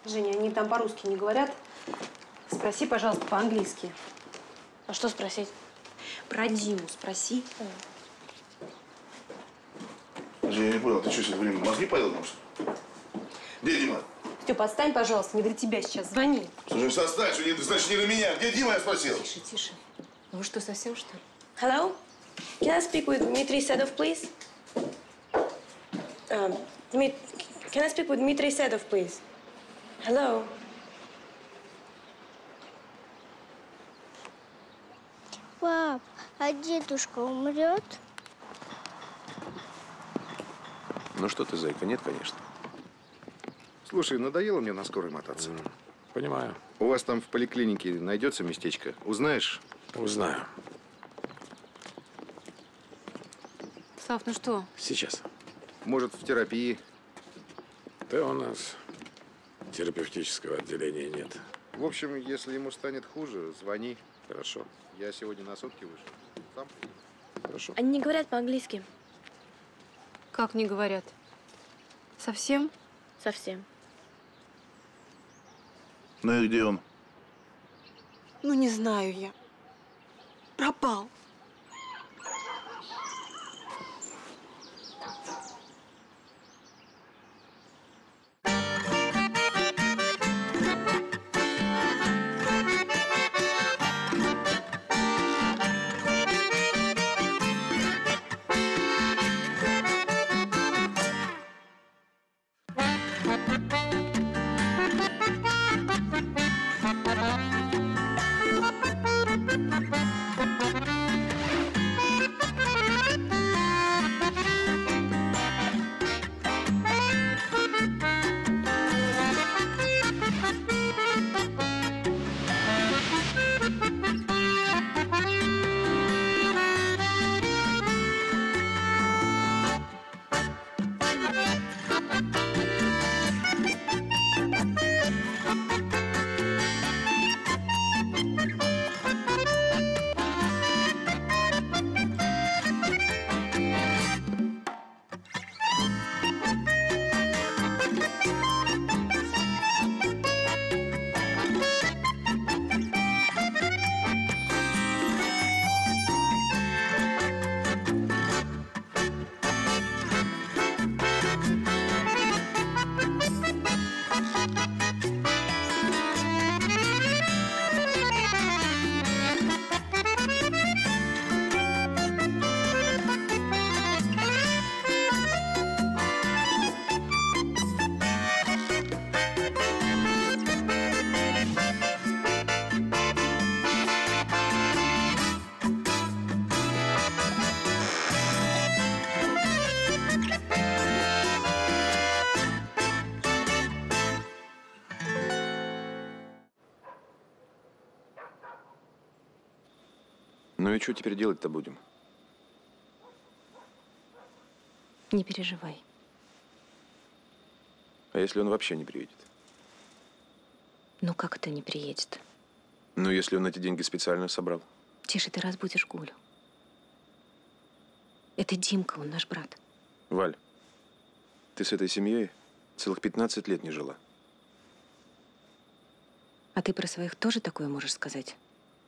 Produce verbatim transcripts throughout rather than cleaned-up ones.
Женя, они там по-русски не говорят. Спроси, пожалуйста, по-английски. А что спросить? Про Диму спроси. Я не понял, ты что, сегодня время мозги поел нам, что ли? Где Дима? Стёп, отстань, пожалуйста, не для тебя сейчас. Звони. Слушай, состань, что не, значит, не на меня. Где Дима, я спросил? Тише, тише. Ну вы что, совсем, что ли? Hello? Can I speak with Dmitry Sedov, please? Um, Dmit Can I speak with Dmitry Sedov, please? Hello? Пап, а дедушка умрет? Ну что ты, зайка, нет, конечно. Слушай, надоело мне на скорой мотаться. Mm, понимаю. У вас там в поликлинике найдется местечко? Узнаешь? Узнаю. Слав, ну что? Сейчас. Может, в терапии? Да у нас терапевтического отделения нет. В общем, если ему станет хуже, звони. Хорошо. Я сегодня на сутки вышел. Сам приеду. Хорошо. Они не говорят по-английски. Как не говорят? Совсем? Совсем. Ну и где он? Ну, не знаю я. Пропал. Ну и что теперь делать-то будем? Не переживай. А если он вообще не приедет? Ну, как это не приедет? Ну, если он эти деньги специально собрал. Тише, ты разбудишь Гулю. Это Димка, он наш брат. Валь, ты с этой семьей целых пятнадцать лет не жила. А ты про своих тоже такое можешь сказать?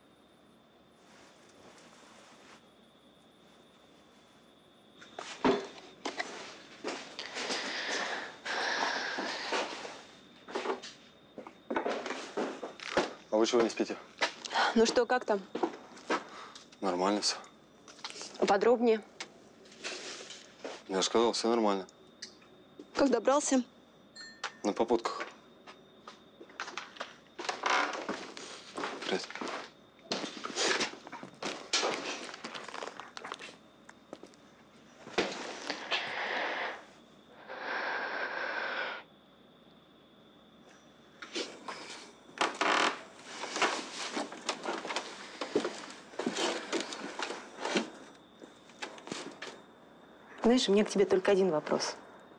А вы чего не спите? Ну что, как там? Нормально все. Подробнее. Я же сказал, все нормально. Как добрался? На попутках. Привет. Знаешь, у меня к тебе только один вопрос.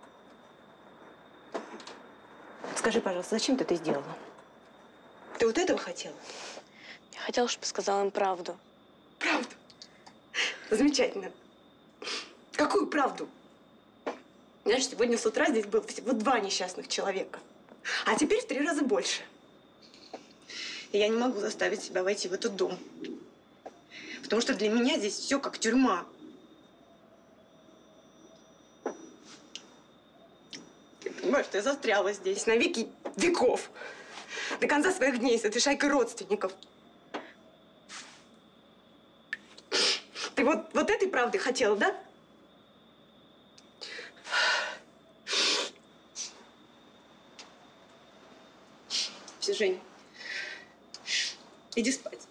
Скажи, пожалуйста, зачем ты это сделала? Ты вот этого хотела? Я хотела, чтобы сказал им правду. Правду? Замечательно. Какую правду? Знаешь, сегодня с утра здесь было всего два несчастных человека. А теперь в три раза больше. И я не могу заставить себя войти в этот дом. Потому что для меня здесь все как тюрьма. Ты понимаешь, что я застряла здесь на веки веков. До конца своих дней с этой шайкой родственников. Ты вот, вот этой правды хотела, да? Все, Жень, иди спать.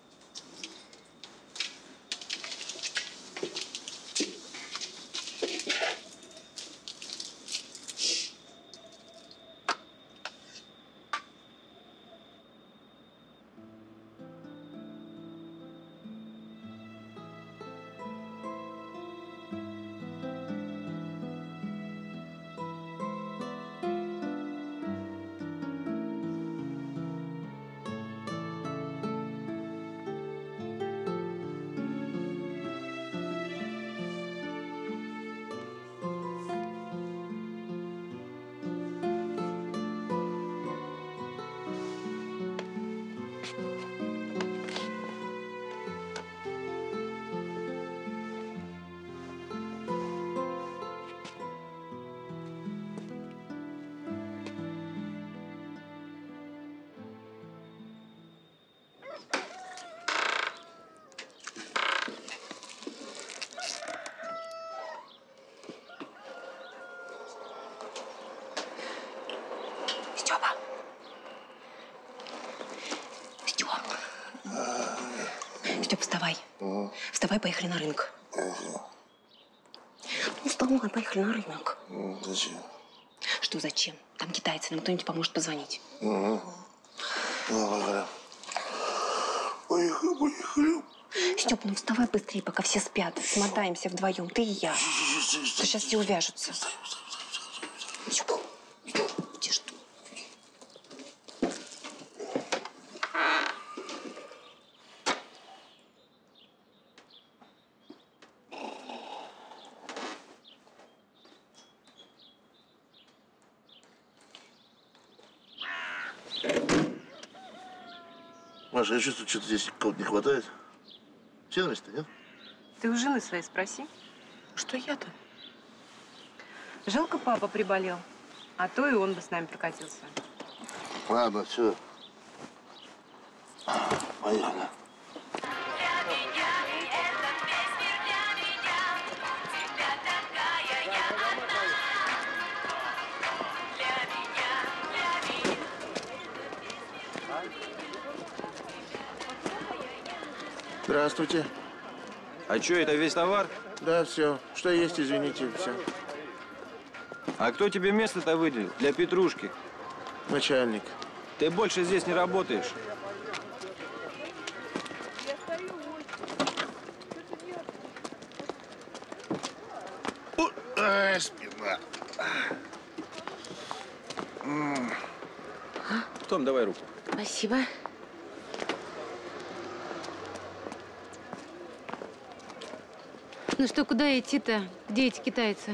Степа. Степ. Степ, вставай. Ага. Вставай, поехали на рынок. Ага. Ну, вставай, поехали на рынок. Ну, зачем? Что зачем? Там китайцы, нам кто-нибудь поможет позвонить. Угу. Ну, поехали. Поехали, поехали. Степ, ну вставай быстрее, пока все спят. Смотаемся вдвоем, ты и я. То сейчас все увяжутся. Степ, где что? Маша, я чувствую, что-то здесь кого-то не хватает. Все на месте, нет? Ты у жены своей спроси. Что я-то? Жалко, папа приболел. А то и он бы с нами прокатился. Ладно, все. Поехали. Здравствуйте. А что, это весь товар? Да, все. Что есть, извините, все. А кто тебе место-то выделил для петрушки? Начальник. Ты больше здесь не работаешь. Ай, спина. Том, давай руку. Спасибо. Ну что, куда идти-то? Где эти китайцы?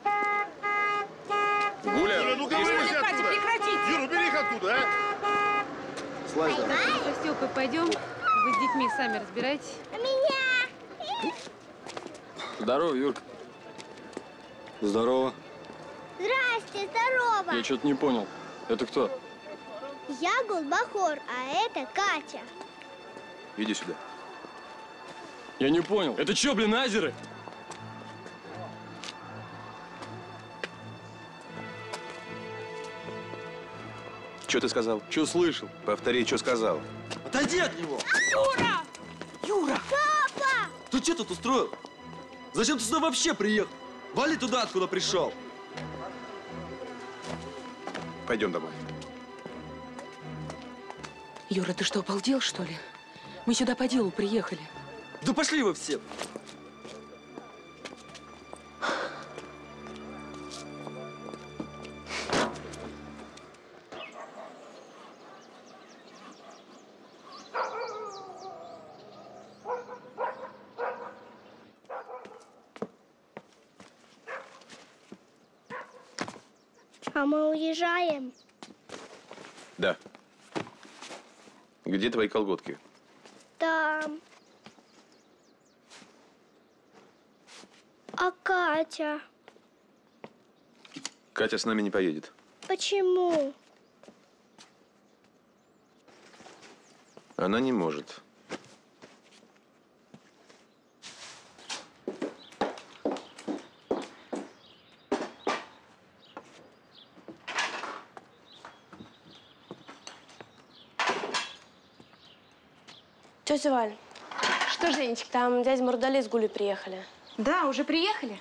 Гуля, Гуля, ну говори оттуда. Прекратите! Юра, убери их оттуда, а? Слазь давай. Со Степой пойдем. Вы с детьми сами разбирайтесь. А меня? Здорово, Юрка. Здорово. Здрасте, здорово. Я что-то не понял. Это кто? Я Гулбахор, а это Катя. Иди сюда. Я не понял. Это что, блин, азеры? Что ты сказал? Что слышал? Повтори, что сказал. Отойди от него! Юра! Юра! Папа! Ты что тут устроил? Зачем ты сюда вообще приехал? Вали туда, откуда пришел. Пойдем домой. Юра, ты что, обалдел, что ли? Мы сюда по делу приехали. Да пошли вы все! А мы уезжаем. Да. Где твои колготки? Там. А Катя? Катя с нами не поедет. Почему? Она не может. Тетя Валь. Что, Женечка? Там дядя Мурдали с Гулей приехали. Да, уже приехали?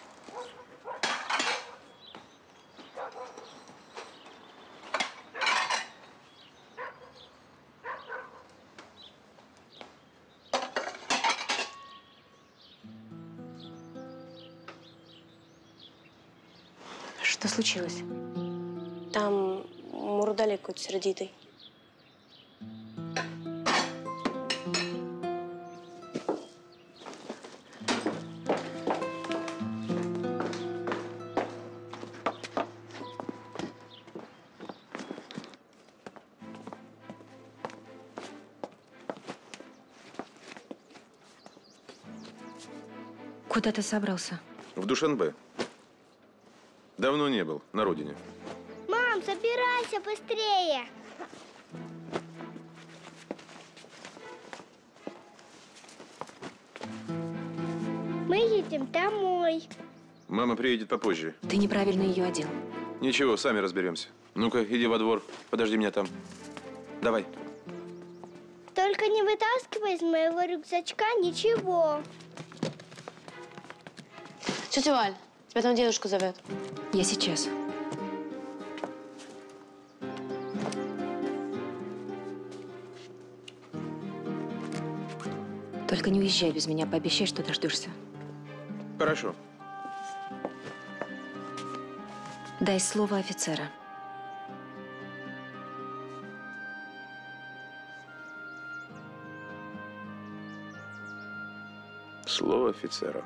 Что случилось? Там Мурдали какой-то сердитый. Куда ты собрался? В Душанбе. Давно не был на родине. Мам, собирайся быстрее. Мы едем домой. Мама приедет попозже. Ты неправильно ее одел. Ничего, сами разберемся. Ну-ка, иди во двор. Подожди меня там. Давай. Только не вытаскивай из моего рюкзачка ничего. Тетя Валь, тебя там дедушка зовет. Я сейчас. Только не уезжай без меня, пообещай, что дождешься. Хорошо. Дай слово офицера. Слово офицера.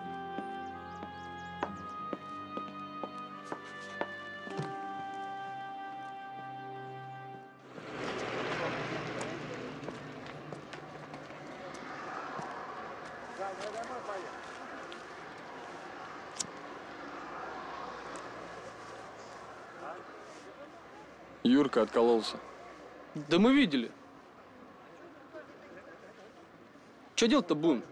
Юрка откололся. Да мы видели. Что делать-то будем?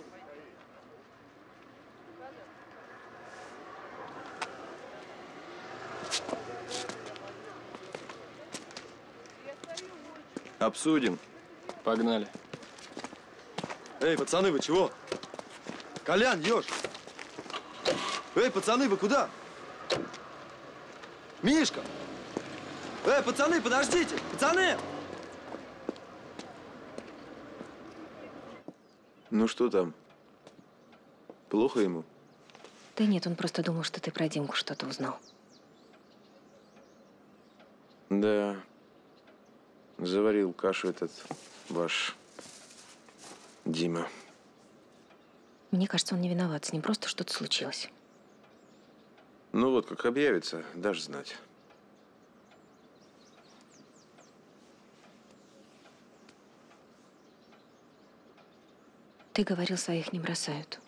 Обсудим. Погнали. Эй, пацаны, вы чего? Колян, Ёж! Эй, пацаны, вы куда? Мишка! Эй, пацаны, подождите! Пацаны! Ну что там? Плохо ему? Да нет, он просто думал, что ты про Димку что-то узнал. Да. Заварил кашу этот ваш Дима. Мне кажется, он не виноват. С ним просто что-то случилось. Ну вот, как объявится, дашь знать. Ты говорил, своих не бросают.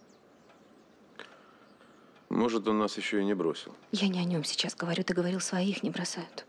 Может, он нас еще и не бросил. Я не о нем сейчас говорю. Ты говорил, своих не бросают.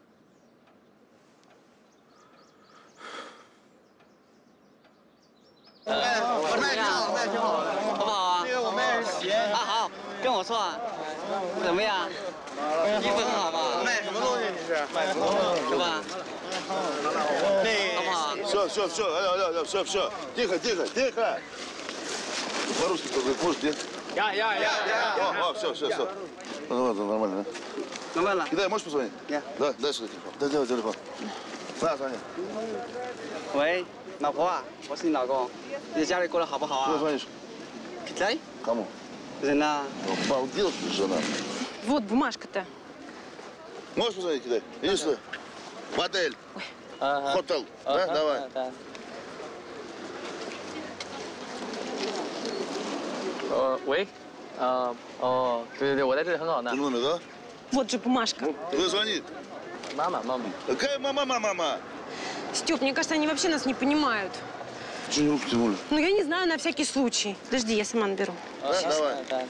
Все, все, все, алло, алло, алло, все, все. Тихо, тихо, тихо. По-русски можешь, нет? Я, я, я, я. О, о, все, все, все. Ну, ладно, нормально, да? Нормально. Кидай, можешь позвонить? Я. Да, дай сюда телефон. Дай, дай телефон. На, звони. 喂，老婆啊，我是你老公，你在家里过得好不好啊？ Куда звонишь? Китай? Кому? Жена. Обалдел, что ли, жена? Вот бумажка-то. Можешь позвонить, кидай? Иди сюда. В отель. Хотел. Да, давай. Да. 呃，喂，呃，哦，对对对，我在这里很好呢。 Ты номер, да? Вот же бумажка. Куда звонит? Мама, мама. Какая мама, мама, мама? Степ, мне кажется, они вообще нас не понимают. Чего не руки тянули? Ну, я не знаю, на всякий случай. Подожди, я сама наберу. Да, давай. Да.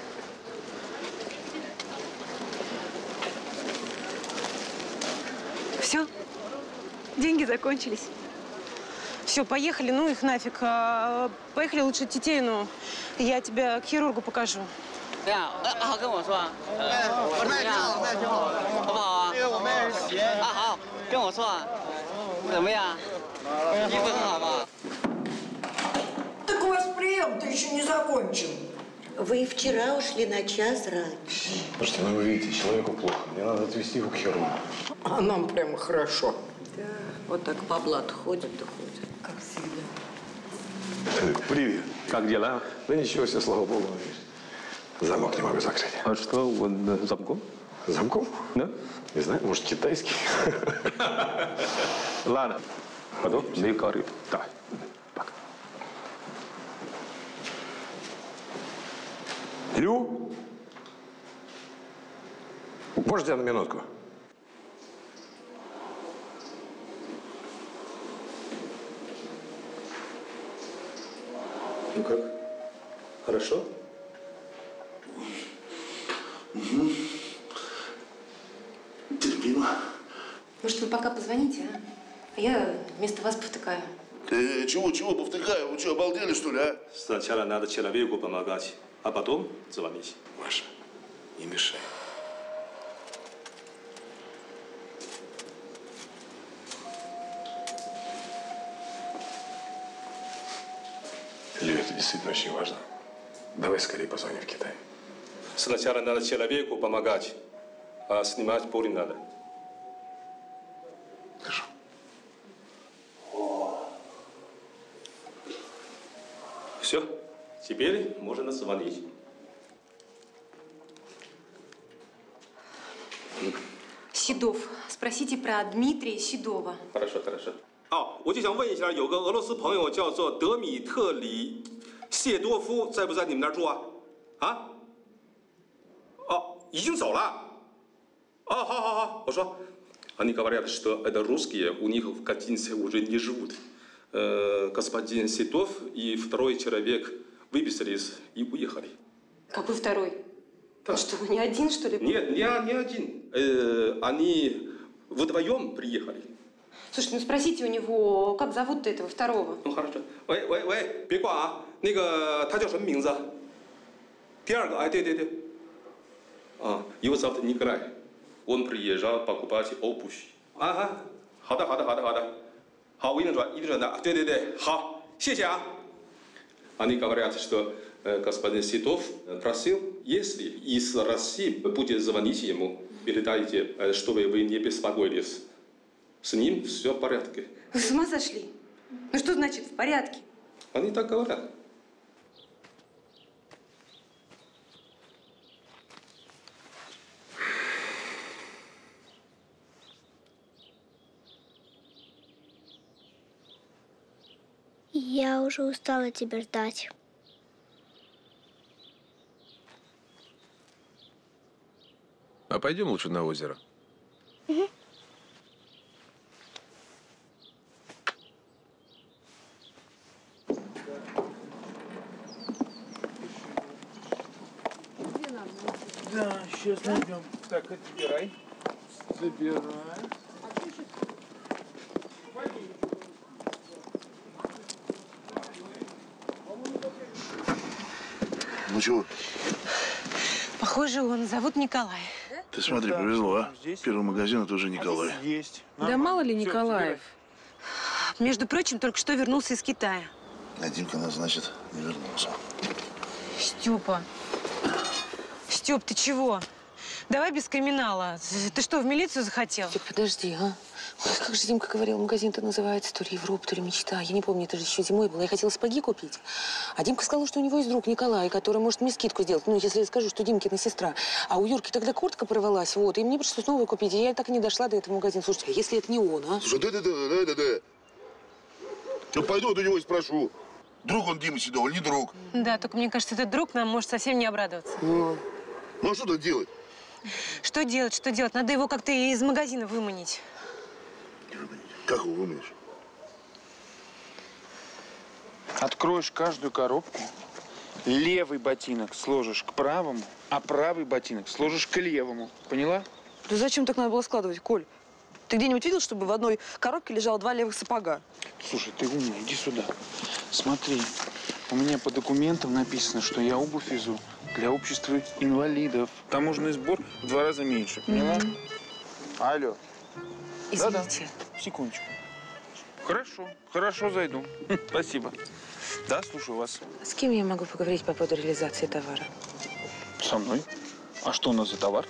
Все? Деньги закончились. Все, поехали, ну их нафиг. А, поехали лучше к Тетеину. Я тебя к хирургу покажу. 这样，啊好，跟我说啊。我那挺好，那挺好，好不好啊？因为我们是鞋。啊好，跟我说啊，怎么样？衣服很好吧？ Так у вас прием-то еще не закончен. Вы вчера ушли на час раньше. Слушайте, ну вы видите, человеку плохо. Мне надо отвезти его к хирургу. А нам прямо хорошо. Да, вот так по блату ходит да ходит, как всегда. Привет. Как дела? Да ничего себе, слава богу. Замок не могу закрыть. А что, он замком? Замком? Да? Не знаю, может, китайский. Ладно, потом не говори. Давай. Пока. Лю? Можете на минутку? Ну как? Хорошо? Угу. Терпимо. Может, вы пока позвоните, а? А я вместо вас повтыкаю. Э, чего, чего повтыкаю? Вы что, обалдели, что ли, а? Сначала надо человеку помогать, а потом звонить. Маша, не мешай. Лю, это действительно очень важно. Давай скорее позвоним в Китай. Сначала надо человеку помогать, а снимать боль надо. Хорошо. Все, теперь можно звонить. Седов. Спросите про Дмитрия Седова. Хорошо, хорошо. 哦，我就想问一下，有个俄罗斯朋友叫做德米特里谢多夫，在不在你们那儿住啊？啊？哦，已经走了。哦，好好好，我说，они говорят, что это русские, у них в гостинице уже не живут. Господин Седов и второй человек выписались и уехали. Какой второй? Он что, не один, что ли? Нет, не, не один. Э, они вдвоем приехали. Слушай, ну спросите у него, как зовут-то этого второго? Ну хорошо. 喂喂喂，别挂啊！那个他叫什么名字？第二个，哎，对对对。啊，его зовут Николай. Он приезжал покупать обувь. Ага. 好的好的好的好的。好，我一定转一定转达。对对对，好，谢谢啊。Они говорят, что господин Седов просил, если из России будет звонить ему, передайте, чтобы вы не беспокоились. С ним все в порядке. Вы с ума сошли? Ну что значит в порядке? Они так говорят. Я уже устала тебя ждать. А пойдем лучше на озеро. Угу. Да, сейчас найдем. Так, отбирай. Забирай. Ну чего? Похоже, он зовут Николай. Ты смотри, повезло, а? Первый магазин – это уже Николай. Есть. Да мало ли Николаев. Между прочим, только что вернулся из Китая. А Димка нас, значит, не вернулся. Степа. Степ, ты чего? Давай без криминала. Ты что, в милицию захотел? Степ, подожди, а? Ой, как же Димка говорил, магазин-то называется то ли Европа, то ли Мечта. Я не помню, это же еще зимой было. Я хотела сапоги купить. А Димка сказал, что у него есть друг Николай, который может мне скидку сделать. Ну, если я скажу, что Димкина сестра. А у Юрки тогда куртка порвалась, вот. И мне пришлось новую купить. И я так и не дошла до этого магазина. Слушайте, а если это не он, а? Слушай, да-да-да-да-да-да. Я пойду вот у него и спрошу. Друг он Дима Седова или не друг? Да, только мне кажется, этот друг нам может совсем не обрадоваться. Ну, ну а что тут делать? Что делать, что делать? Надо его как-то из магазина выманить. Как его выманишь? Откроешь каждую коробку, левый ботинок сложишь к правому, а правый ботинок сложишь к левому. Поняла? Да зачем так надо было складывать, Коль? Ты где-нибудь видел, чтобы в одной коробке лежало два левых сапога? Слушай, ты умный, иди сюда. Смотри, у меня по документам написано, что я обувь везу для общества инвалидов. Таможенный сбор в два раза меньше, поняла? Мгм. Алло. Извините. Да-да. Секундочку. Хорошо, хорошо, зайду. Спасибо. Да, слушаю вас. С кем я могу поговорить по поводу реализации товара? Со мной. А что у нас за товар?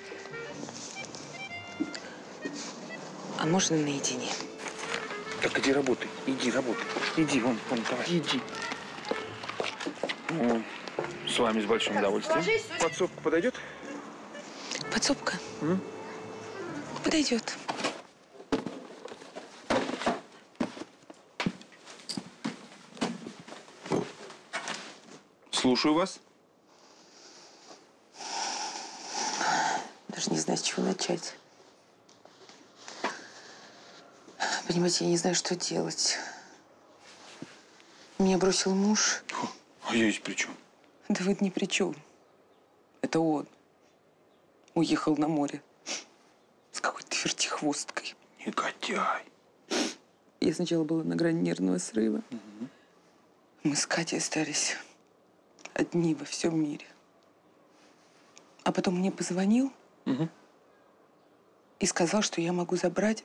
А можно наедине? Так иди работай, иди работай. Иди, вон, вон, давай, иди. Ну, с вами с большим удовольствием. Подсобка подойдет? Подсобка? М? Подойдет. Слушаю вас. Даже не знаю, с чего начать. Понимаете, я не знаю, что делать. Меня бросил муж. А я здесь при чем? Да вы ни при чем. Это он. Уехал на море. С какой-то вертихвосткой. Негодяй. Я сначала была на грани нервного срыва. Угу. Мы с Катей остались одни во всем мире. А потом мне позвонил угу. и сказал, что я могу забрать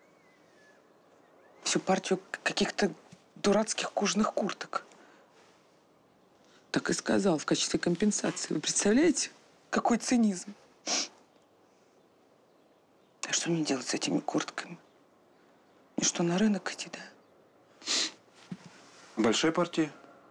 всю партию каких-то дурацких кожаных курток. Так и сказал, в качестве компенсации. Вы представляете, какой цинизм? А что мне делать с этими куртками? И что, на рынок идти, да? Большая партия?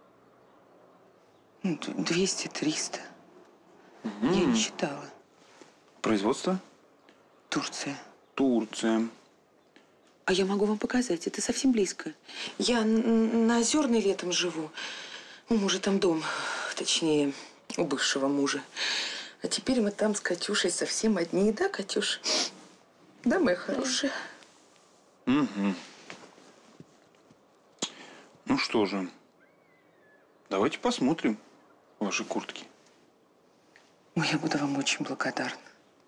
Ну, двести-триста. Угу. Я не считала. Производство? Турция. Турция. А я могу вам показать, это совсем близко. Я на Озерной летом живу. У мужа там дом, точнее, у бывшего мужа. А теперь мы там с Катюшей совсем одни. Да, Катюш? Да, моя хорошая. Угу. Ну что же, давайте посмотрим ваши куртки. Ой, я буду вам очень благодарна.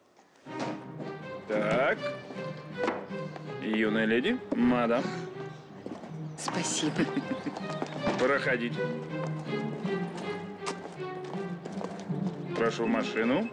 Так. Юная леди, мадам. Спасибо. Проходите. Прошу в машину.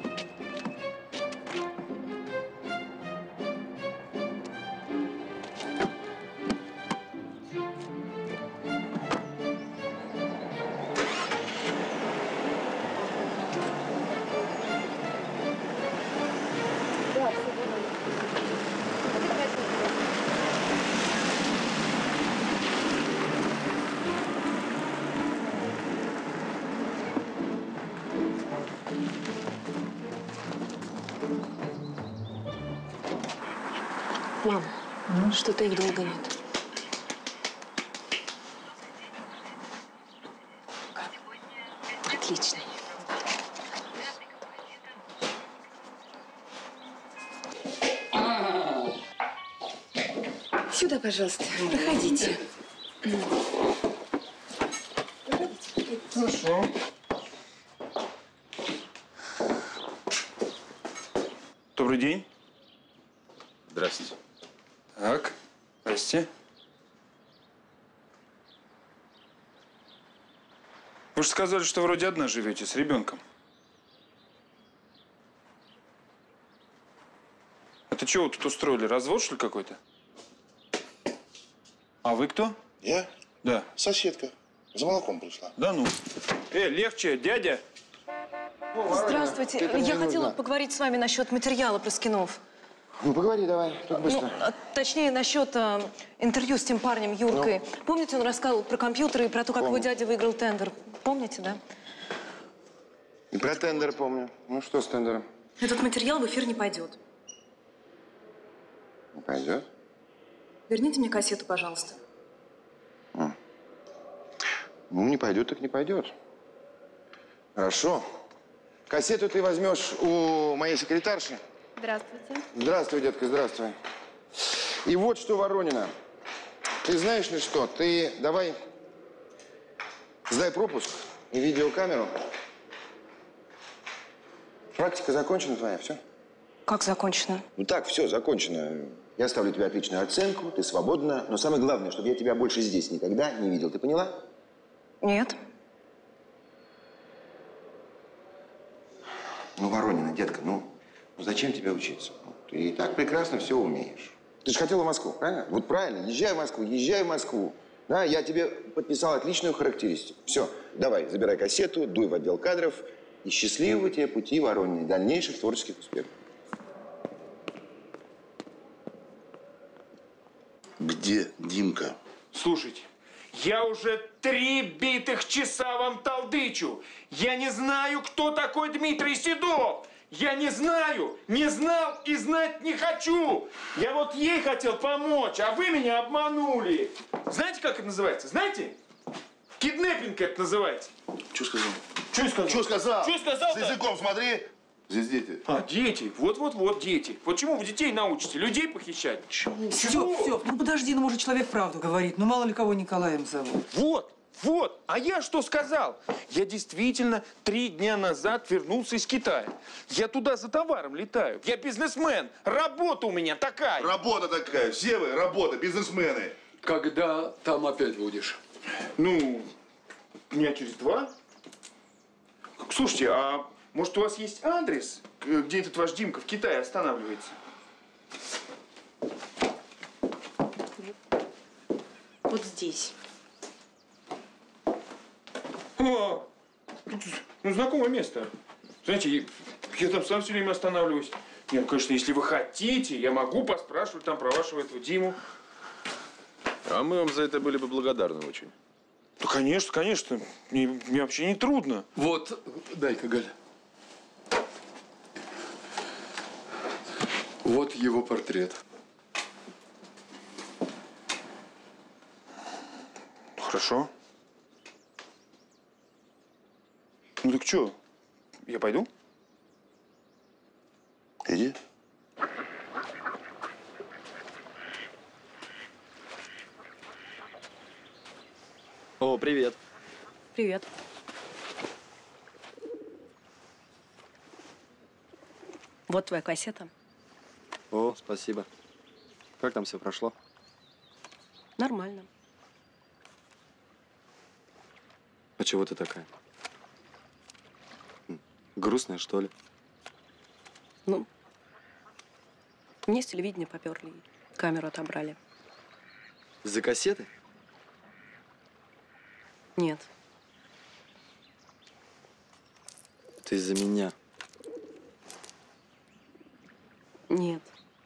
Мам, mm-hmm. что-то их долго нет. Отлично. Сюда, пожалуйста, проходите. Хорошо. Добрый день. Здравствуйте. Так, здрасте. Вы же сказали, что вроде одна живете, с ребенком. Это чего вы тут устроили? Развод, что ли, какой-то? А вы кто? Я? Да. Соседка. За молоком пришла. Да ну. Э, легче, дядя. Здравствуйте. Я хотела поговорить с вами насчет материала про скинов. Ну, поговори давай, тут быстро. Ну, а, точнее, насчет а, интервью с тем парнем Юркой. Ну? Помните, он рассказывал про компьютеры и про то, как помню. Его дядя выиграл тендер? Помните, да? И про тендер помню. Ну, что с тендером? Этот материал в эфир не пойдет. Не пойдет? Верните мне кассету, пожалуйста. А. Ну, не пойдет, так не пойдет. Хорошо. Кассету ты возьмешь у моей секретарши. Здравствуйте. Здравствуй, детка, здравствуй. И вот что, Воронина. Ты знаешь ли что? Ты давай сдай пропуск и видеокамеру. Практика закончена твоя, все? Как закончено? Ну так, все, закончено. Я ставлю тебе отличную оценку, ты свободна. Но самое главное, чтобы я тебя больше здесь никогда не видел. Ты поняла? Нет. Ну, Воронина, детка, ну, ну зачем тебе учиться? Ну, ты и так прекрасно все умеешь. Ты же хотела в Москву, правильно? Вот правильно, езжай в Москву, езжай в Москву. Да, я тебе подписал отличную характеристику. Все, давай, забирай кассету, дуй в отдел кадров. И счастливого тебе пути, Воронина, дальнейших творческих успехов. Где Димка? Слушайте, я уже три битых часа вам толдычу. Я не знаю, кто такой Дмитрий Седов. Я не знаю, не знал и знать не хочу. Я вот ей хотел помочь, а вы меня обманули. Знаете, как это называется? Знаете? Киднеппинг это называется. Что сказал? Что сказал? Что сказал? Что сказал? С языком смотри. Здесь дети. А, дети. Вот-вот-вот, дети. Вот чему вы детей научите? Людей похищать? Чему? Стёп, Стёп, ну подожди, ну может человек правду говорит. Ну мало ли кого Николаем зовут. Вот, вот. А я что сказал? Я действительно три дня назад вернулся из Китая. Я туда за товаром летаю. Я бизнесмен. Работа у меня такая. Работа такая. Все вы работа, бизнесмены. Когда там опять будешь? Ну, дня через два. Слушайте, а может у вас есть адрес, где этот ваш Димка в Китае останавливается? Вот здесь. О, ну, знакомое место. Знаете, я там сам все время останавливаюсь. Не, ну, конечно, если вы хотите, я могу поспрашивать там про вашего этого Диму. А мы вам за это были бы благодарны очень. Да, конечно, конечно. Мне, мне вообще не трудно. Вот, дай-ка, Галя. Вот его портрет. Хорошо. Ну так что, я пойду? Иди. О, привет. Привет. Вот твоя кассета. О, спасибо. Как там все прошло? Нормально. А чего ты такая? Грустная, что ли? Ну, мне с телевидения поперли, камеру отобрали. Из-за кассеты? Нет. Это из-за меня. Нет.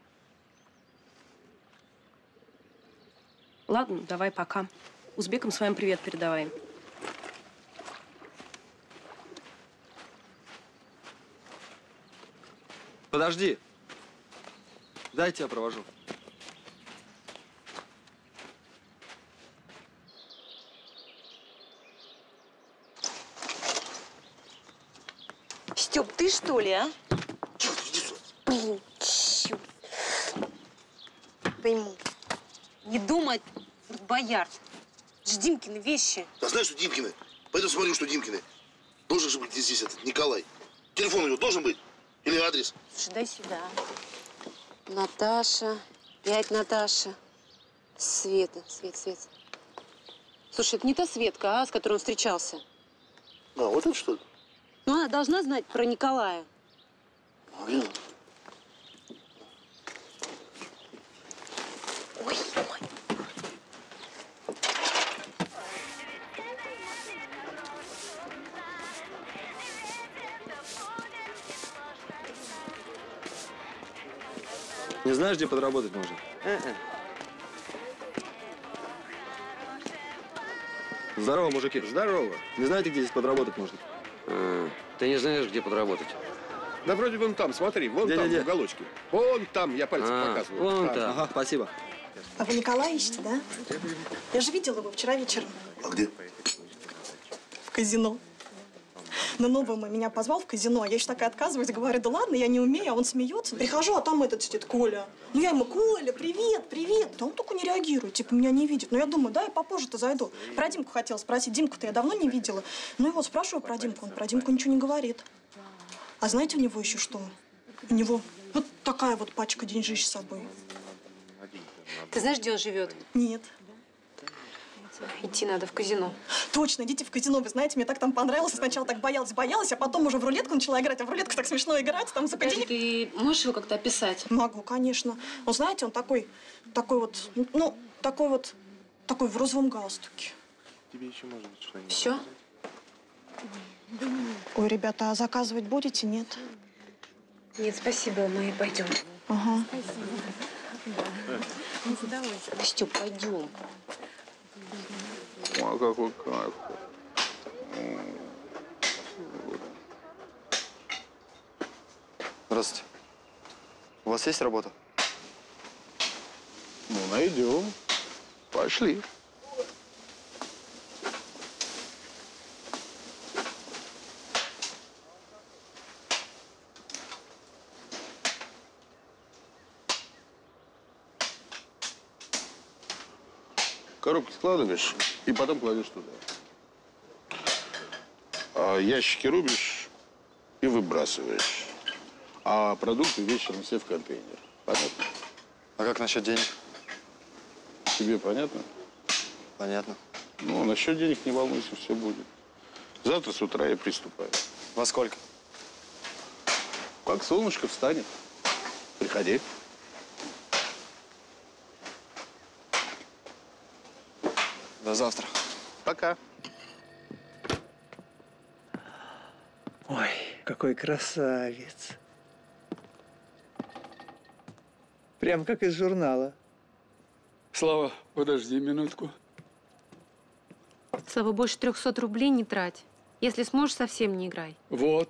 Ладно, давай пока. Узбекам своим привет передавай. Подожди. Дай я тебя провожу. Стёп, ты что ли, а? Блин, чёрт. Пойму. Не думай, Боярд. Это же Димкины вещи. Да знаешь, что Димкины? Пойду смотрю, что Димкины. Должен же быть здесь этот Николай. Телефон у него должен быть? Или адрес? Слушай, дай сюда. Наташа. Пять Наташа. Света. Свет, Свет. Слушай, это не та Светка, а, с которой он встречался. А, вот это что ли? Ну, она должна знать про Николая. Блин. Ой, ой. Не знаешь, где подработать можно? Uh-uh. Здорово, мужики. Здорово. Не знаете, где здесь подработать можно? А, ты не знаешь, где подработать? Да вроде вон там, смотри, вон Где, там, где, где? в уголочке. Вон там, я пальцем А, показываю. вон там. Ага, спасибо. А вы Николая ищете, да? Я же видела его вчера вечером А где? в казино. На новом меня позвал в казино. Я еще такая отказываюсь, говорю, да ладно, я не умею, а он смеется. Прихожу, а там этот сидит Коля. Ну я ему, Коля, привет, привет. Да он только не реагирует, типа меня не видит. Но я думаю, да, я попозже-то зайду. Про Димку хотела спросить. Димку-то я давно не видела. Ну и вот спрашиваю про Димку, он про Димку ничего не говорит. А знаете у него еще что? У него вот такая вот пачка деньжищ с собой. Ты знаешь, где он живет? Нет. Идти надо в казино. Точно, идите в казино. Вы знаете, мне так там понравилось. Я сначала так боялась, боялась, а потом уже в рулетку начала играть. А в рулетку так смешно играть. Там за Подожди, ты можешь его как-то описать? Могу, конечно. Он, знаете, он такой, такой вот, ну, такой вот, такой в розовом галстуке. Тебе еще может быть что-нибудь. Все? Ой, ребята, а заказывать будете? Нет? Нет, спасибо, мы пойдем. Ага. Степ, пойдем. Ой, какой кайф. Здравствуйте. У вас есть работа? Ну, найдем. Пошли. Коробки складываешь и потом кладешь туда. А ящики рубишь и выбрасываешь. А продукты вечером все в контейнер. Понятно? А как насчет денег? Тебе понятно? Понятно. Ну, насчет денег не волнуйся, все будет. Завтра с утра я приступаю. Во сколько? Как солнышко встанет. Приходи. До завтра. Пока. Ой, какой красавец. Прям как из журнала. Слава, подожди минутку. Слава, больше трехсот рублей не трать. Если сможешь, совсем не играй. Вот.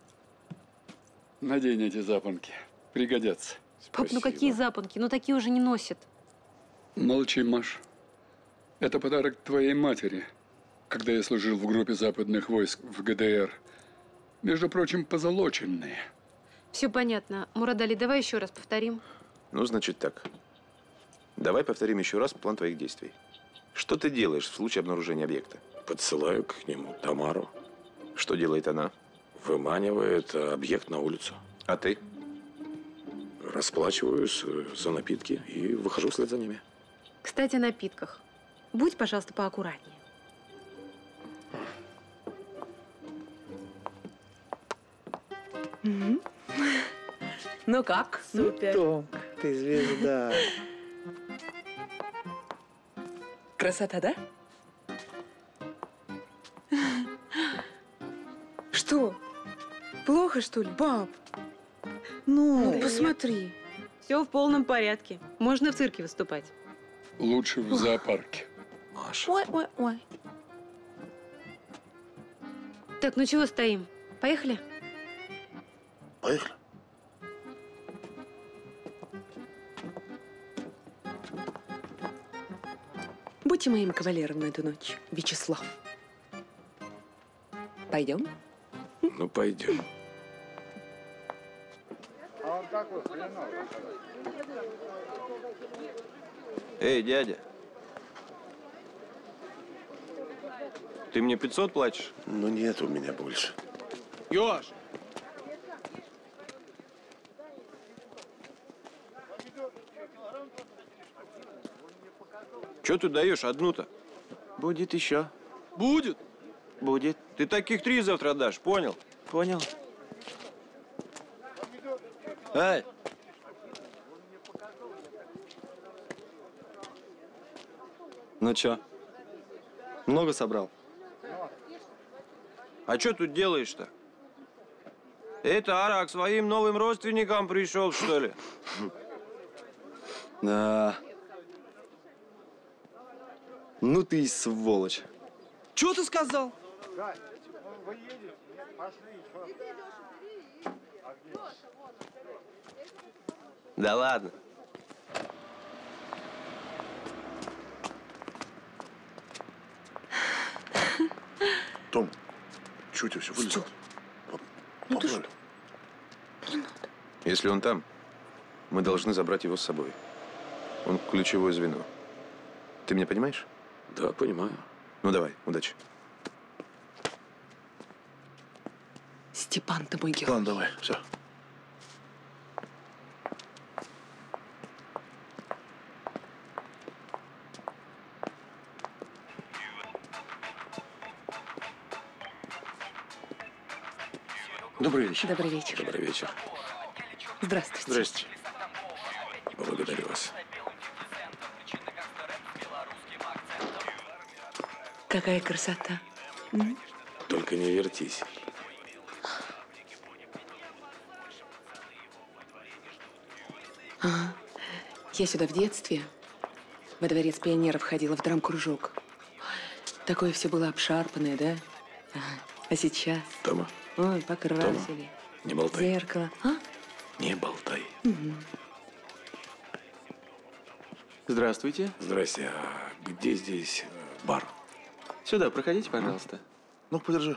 Надень эти запонки. Пригодятся. Пап, ну какие запонки? Ну такие уже не носят. Молчи, Маш. Это подарок твоей матери, когда я служил в группе западных войск в ГДР. Между прочим, позолоченные. Все понятно. Мурадали, давай еще раз повторим. Ну, значит так. Давай повторим еще раз план твоих действий. Что ты делаешь в случае обнаружения объекта? Подсылаю к нему Тамару. Что делает она? Выманивает объект на улицу. А ты? Расплачиваюсь за напитки и выхожу вслед за ними. Кстати, о напитках. Будь, пожалуйста, поаккуратнее. Ну как? Супер. Ну, Томка, ты звезда. Красота, да? Что? Плохо, что ли, баб? Ну, Ну, посмотри. Все в полном порядке. Можно в цирке выступать. Лучше в зоопарке. Ой, ой, ой. Так, ну чего стоим? Поехали? Поехали. Будьте моим кавалером на эту ночь, Вячеслав. Пойдем? Ну, пойдем. Эй, дядя. Ты мне пятьсот платишь? Ну, нет у меня больше. Ёж! Че ты даешь одну-то? Будет еще. Будет? Будет. Ты таких три завтра дашь, понял? Понял. Эй! Ну чё? Много собрал? А что тут делаешь-то? Это Ара к своим новым родственникам пришел, что ли? Да. Ну ты и сволочь. Чё ты сказал? Да ладно. Том, Чего тебе все вылезет? Ну ты ж... Если он там, мы должны забрать его с собой. Он ключевое звено. Ты меня понимаешь? Да, понимаю. Ну давай, удачи. Степан, ты мой герой. Ладно, давай, все. Добрый вечер. Добрый вечер. Добрый вечер. Здравствуйте. Здрасте. Благодарю вас. Какая красота. М? Только не вертись. Ага. Я сюда в детстве во дворец пионеров ходила в драм-кружок. Такое все было обшарпанное, да? Ага. А сейчас? Тома. Ой, покрасили. Не болтай. Зеркало. А? Не болтай. Угу. Здравствуйте. Здрасте. А где здесь э, бар? Сюда, проходите, пожалуйста. Ну-ка, подержи.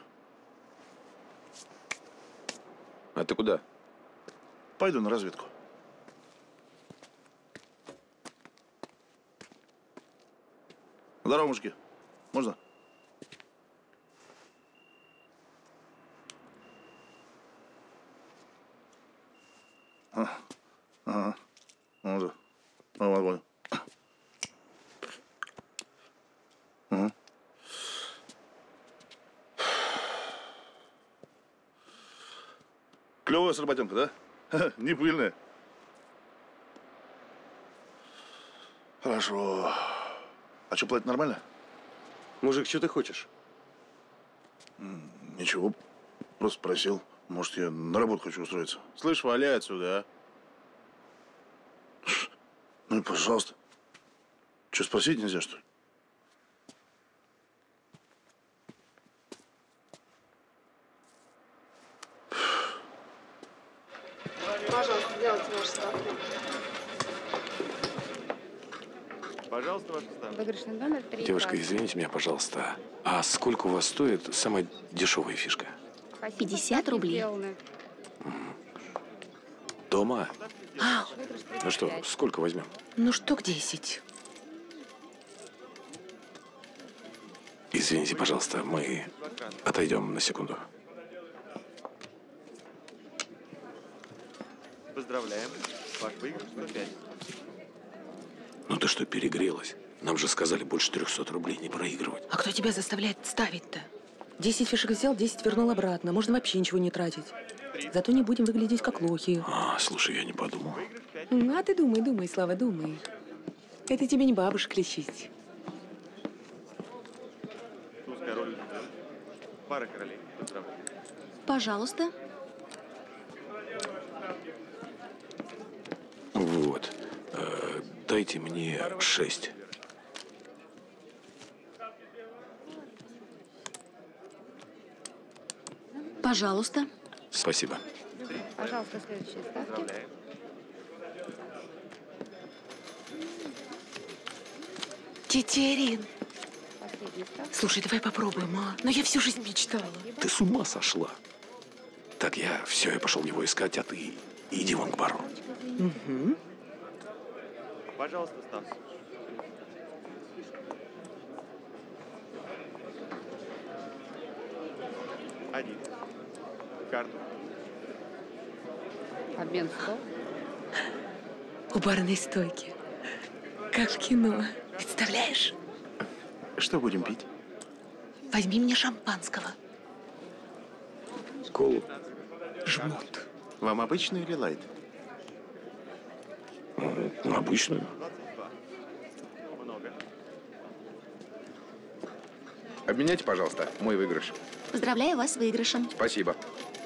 А ты куда? Пойду на разведку. Здорово, мужики. Можно? А, ага. Ну да. Ну, ладно, понял. Угу. Клевая сработенка, да? Не пыльная. Хорошо. А что, платить нормально? Мужик, что ты хочешь? Ничего. Просто спросил. Может, я на работу хочу устроиться. Слышь, валяй отсюда, а? Ну и пожалуйста. Что, спросить нельзя, что ли? Пожалуйста, делайте ваши ставки. Пожалуйста, ваша ставка. Выигрышный номер три. Девушка, извините меня, пожалуйста. А сколько у вас стоит самая дешевая фишка? пятьдесят рублей. Дома? А, Ну что, сколько возьмем? ну штук десять. Извините, пожалуйста, мы отойдем на секунду. Поздравляем. Ваш выигрыш сто пять. Ну ты что, перегрелась? Нам же сказали больше трехсот рублей не проигрывать. А кто тебя заставляет ставить-то? Десять фишек взял, десять вернул обратно. Можно вообще ничего не тратить. Зато не будем выглядеть как лохи. А, слушай, я не подумал. А ты думай, думай, Слава, думай. Это тебе не бабушка лечить. Туз, король. Пара королей. Поздравляю. Пожалуйста. Вот. Э, дайте мне шесть. Пожалуйста. Спасибо. Пожалуйста, следующие ставки. Тетерин. Последняя ставка. Слушай, давай попробуем, а? Но я всю жизнь мечтала. Ты с ума сошла? Так, я все, я пошел его искать, а ты иди вон к бару. Угу. Пожалуйста, Стас. Один. Карту. Обмен сто. У барной стойки. Как в кино. Представляешь? Что будем пить? Возьми мне шампанского. Колу. Жмут. Вам обычную или лайт? Ну, обычную. Много. Обменяйте, пожалуйста, мой выигрыш. Поздравляю вас с выигрышем. Спасибо.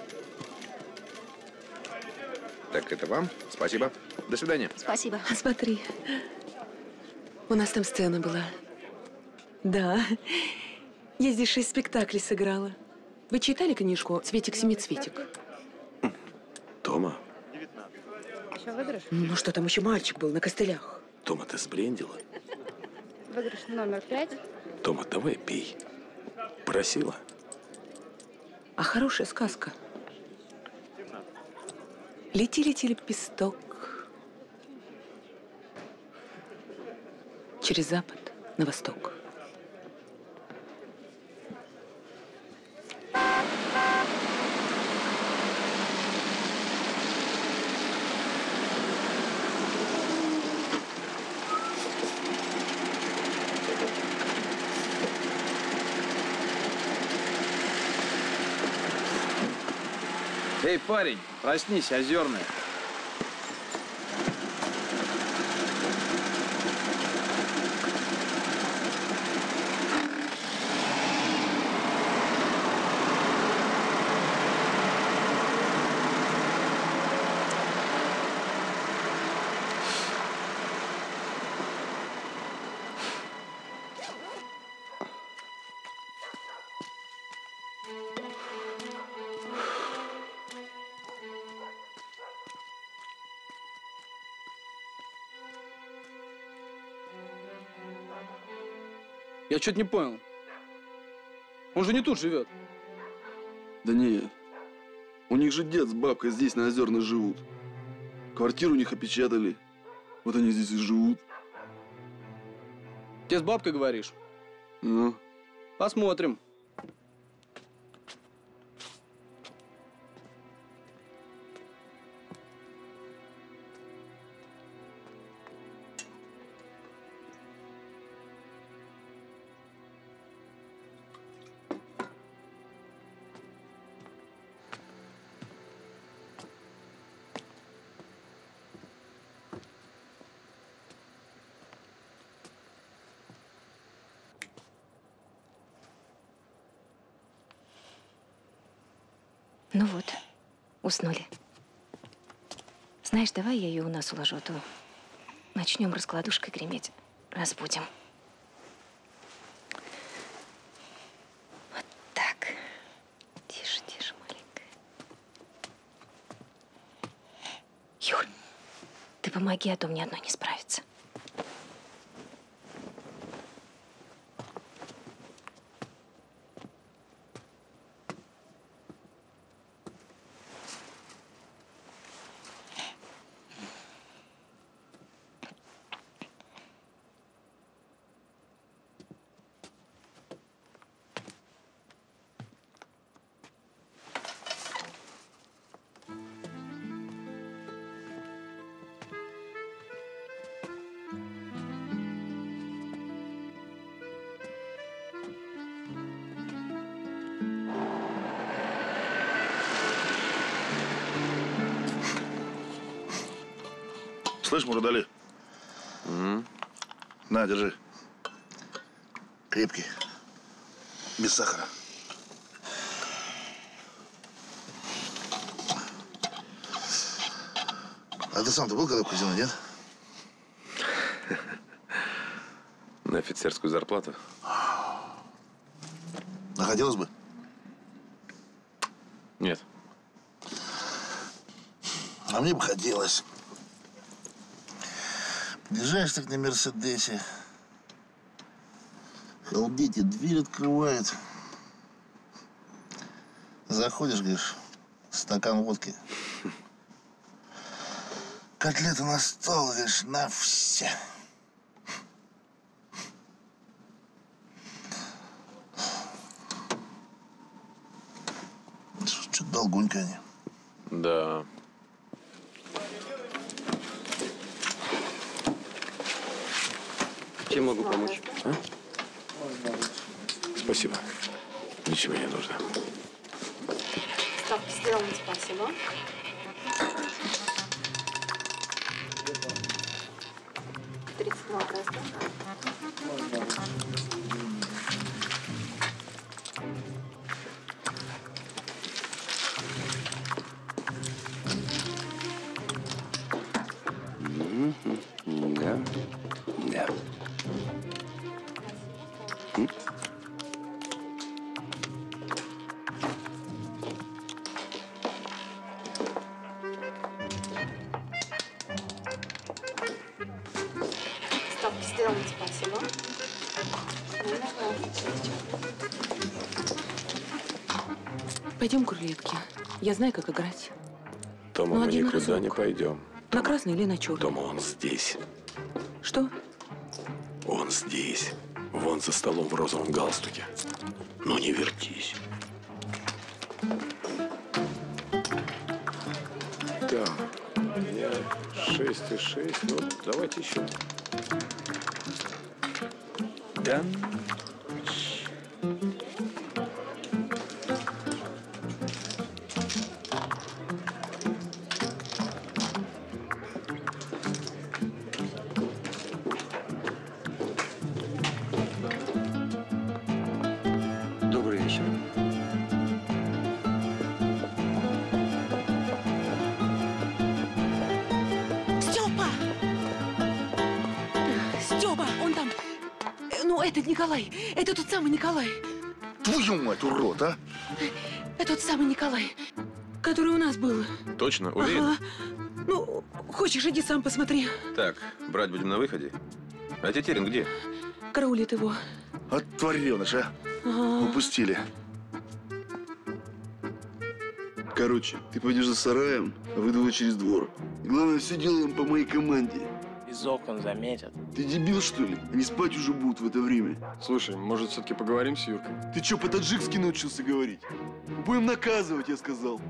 Так, это вам. Спасибо. До свидания. Спасибо. А смотри. У нас там сцена была. Да. Я здесь шесть спектаклей сыграла. Вы читали книжку «Цветик-семицветик»? Тома, Еще выигрыш? Ну что, там еще мальчик был на костылях. Тома, ты сбрендила? Выигрышный номер пять. Тома, давай пей. Просила. а хорошая сказка. Лети-лети лепесток через запад на восток. Эй, парень, проснись, Озерная. Я что-то не понял. Он же не тут живет. Да нет. У них же дед с бабкой здесь на Озерной живут. Квартиру у них опечатали. Вот они здесь и живут. Ты с бабкой говоришь? Ну? Посмотрим. Ну вот, уснули. Знаешь, давай я ее у нас уложу, а то начнем раскладушкой греметь. Разбудим. Вот так. Тише, тише, маленькая. Юр, ты помоги, а то мне одной не справиться. Слышь, Муродали? Mm-hmm. На, держи. Крепкий. Без сахара. А ты сам-то был когда в казино, нет? На офицерскую зарплату? Находилось бы? Нет. А мне бы хотелось. Приезжаешь так на Мерседесе. Халдите, дверь открывает. Заходишь, говоришь, стакан водки. Котлеты на стол, говоришь, на все. Что-то долгонько они. Да. Чем могу помочь? А? Спасибо. Ничего не нужно. Ставки сделаны, спасибо. тридцать два краска. Да. Да. Ставки сделаны, спасибо. Ну, Пойдем к рулетке. Я знаю, как играть. Тома, Ну, мы один никуда разок. не пойдем. На красный или на черный? Тома, он здесь. Что? Он здесь. Вон за столом в розовом галстуке. Ну не вертись. Да. Я шесть и шесть. Ну, давайте еще. Да. Добрый вечер. Степа! Степа, он там. Э, Ну, это Николай. Это тот самый Николай. Твою мать, урод, а! Это тот самый Николай, который у нас был. Точно? Уверен? Ага. Ну, хочешь, иди сам посмотри. Так, брать будем на выходе. А Тетерин где? Караулит его. От твареныш, а! Ага. Упустили. Короче, ты пойдешь за сараем, а вы двое через двор. И главное, все делаем по моей команде. Из окон заметят. Ты дебил, что ли? Они спать уже будут в это время. Слушай, может, все-таки поговорим с Юркой? Ты что, по-таджикски научился говорить? Будем наказывать, я сказал.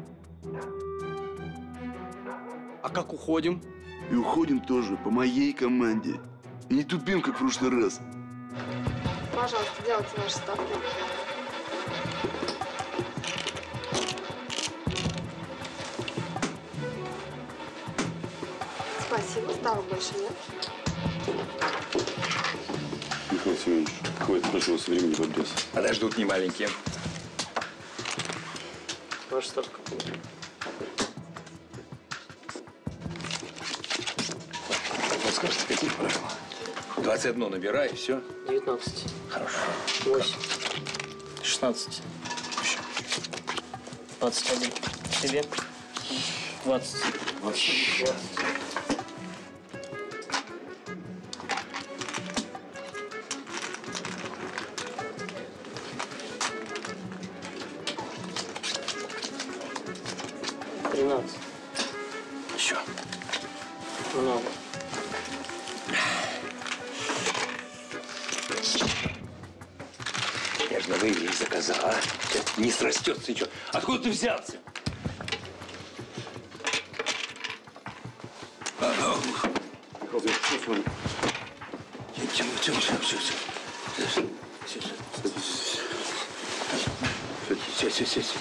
А как уходим? И уходим тоже по моей команде. И не тупим, как в прошлый раз. Пожалуйста, делайте ваши ставки. Спасибо, ставок больше нет. Михаил Семенович, хватит нашего времени в обрез. Подождут не маленькие. Ваша ставка. Вот скажите, какие правила? двадцать одно набирай, и все. девятнадцать. Хорошо. восемь. шестнадцать. двадцать один. Тебе. двадцать. Вообще. тринадцать. Еще. Много. Я же на выявление заказал, а? Не срастется ничего. Откуда ты взялся? Тихо, тихо, тихо, тихо. Все, все, все, все.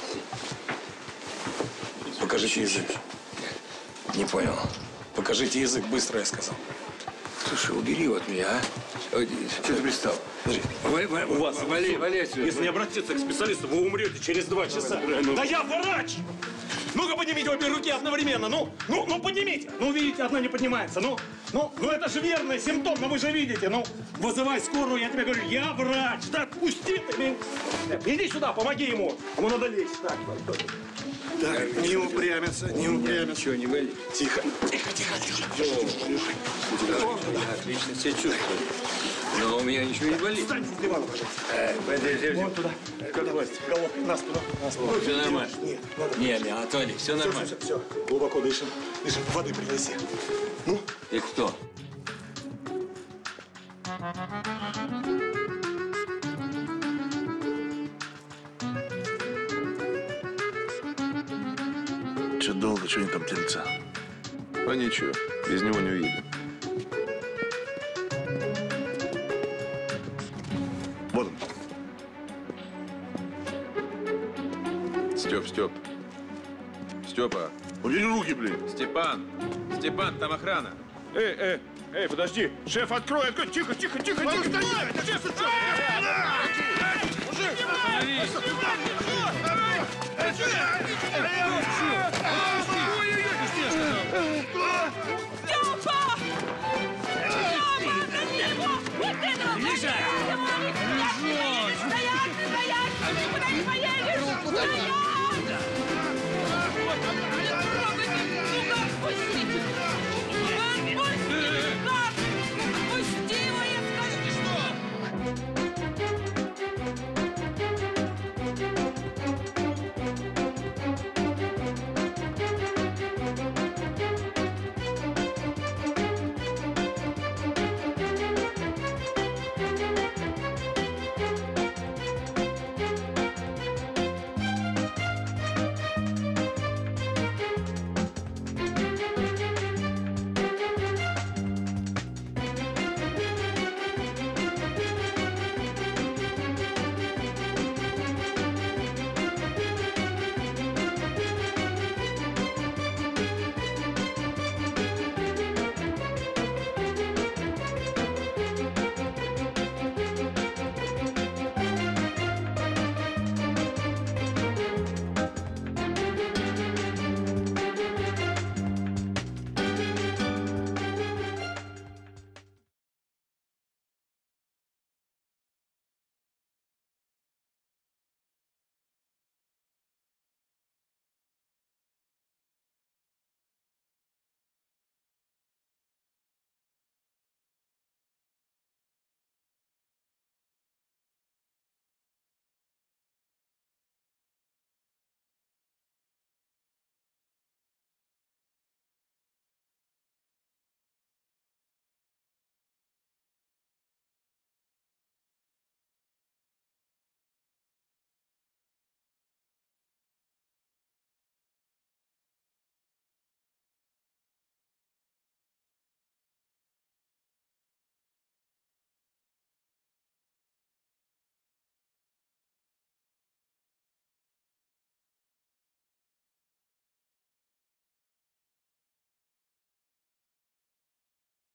Покажите язык. Не понял. Покажите язык, быстро я сказал. Слушай, убери его от меня, а? Что ты пристал? У вас, вали, вали отсюда. Если не обратиться к специалисту, вы умрете через два часа. Да я врач! Ну-ка поднимите обе руки одновременно. Ну, ну, ну поднимите. Ну, видите, одна не поднимается. Ну, ну, ну это же верный симптом, но вы же видите. Ну, вызывай скорую, я тебе говорю, я врач. Да отпусти ты меня. Иди сюда, помоги ему. Ему надо лечь. Так, Так, не упрямиться, не упрямиться. Ничего, не болит. Тихо. Тихо, тихо, тихо. Я отлично себя чувствую. Но у меня ничего не болит. Встань с дивана, пожалуйста. Э, подожди, Вон туда. Головой, нас туда. Нас туда. Все нормально. Нет, надо. Не, не, Анатолий, все нормально. Все, все, все. Глубоко дышим. Дышим. Воды принеси. Ну? Ты кто? Че долго, что они там тянутся? А ничего, без него не уедем. Вот он. Степ, Степ. Степа. Убери руки, блин. Степан. Степан, там охрана. Эй, эй, эй, подожди. Шеф, открой, открой. Тихо, тихо, тихо, тихо. Шеф, Остановись!